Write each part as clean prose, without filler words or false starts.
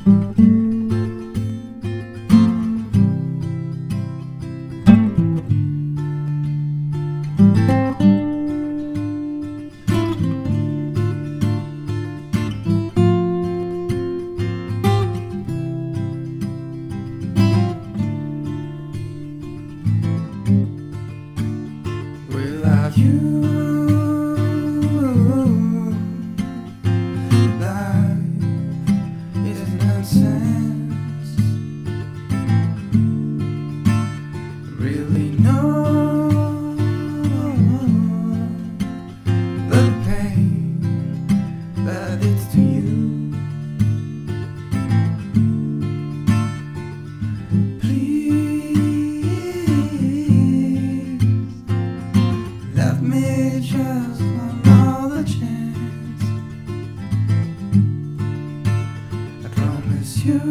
Without you, life is nonsense. Really know the pain that it's to you. Let me just another chance. I promise you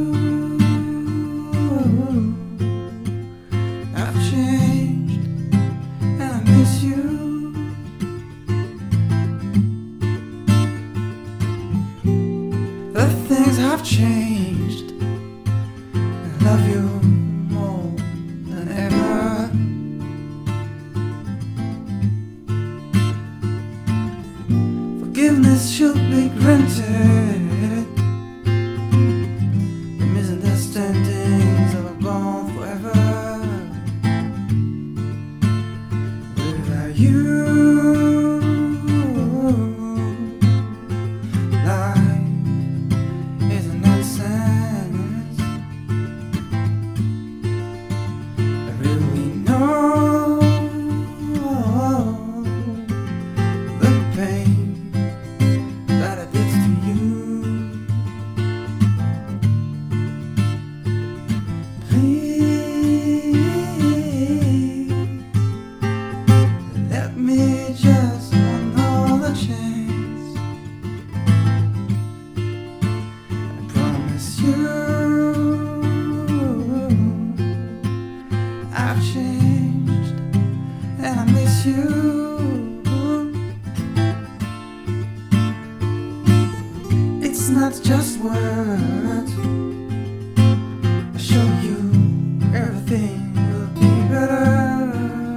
I've changed and I miss you. The things have changed. I love you more than ever. Forgiveness should be granted. The misunderstandings are gone forever. Without you, life is a nonsense. I really know the pain that I did to you. Please let me just another chance. I promise you I've changed and I miss you. It's not just words. I show you everything will be better.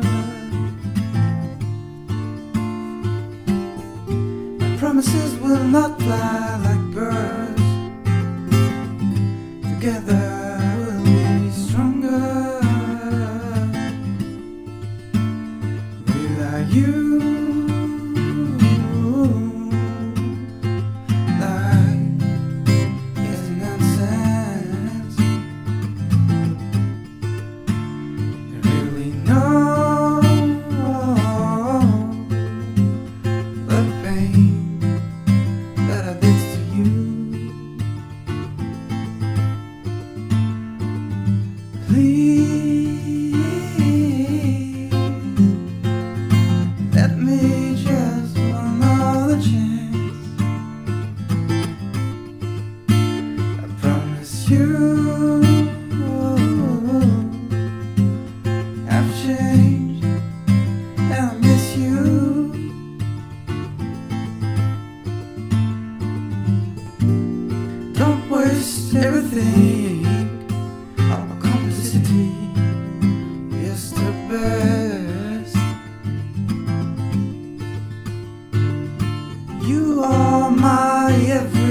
My promises will not fly like birds. Together we'll be stronger. Without you, please let me just another chance. I promise you I've changed and I miss you. Don't waste everything. Our complicity is the best. You are my everything.